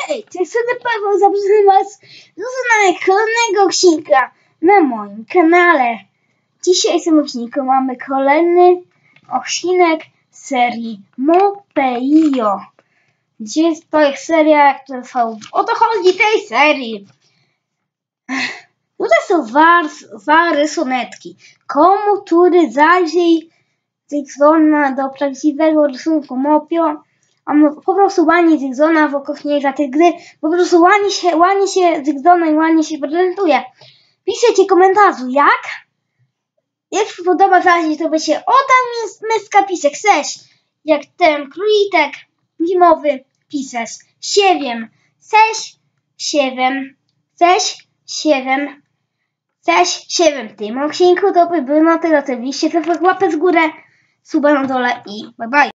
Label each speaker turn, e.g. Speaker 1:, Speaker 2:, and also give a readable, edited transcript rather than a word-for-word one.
Speaker 1: Hej, to jest Paweł, zapraszam Was do kolejnego odcinka na moim kanale. W dzisiejszym odcinku mamy kolejny odcinek serii Mopeio. Gdzie to jest seria, która trwa... O to chodzi tej serii. Tutaj są dwa rysunetki. Komu, który zajrzy Zigzona do prawdziwego rysunku Mopio, on po prostu ładnie Zigzona w okoliczniejsza tej gry, po prostu ładnie się Zigzona i ładnie się prezentuje. Piszcie komentarzu, jak się podoba zajrzeć, to będzie o tam jest myska pisze, chcesz, jak ten króliczek zimowy piszesz, siewiem, chcesz, siewem, chcesz, siewem, chcesz, siewem. W tym odcinku to by było na tyle, oczywiście łapę w górę, suba na dole i bye bye.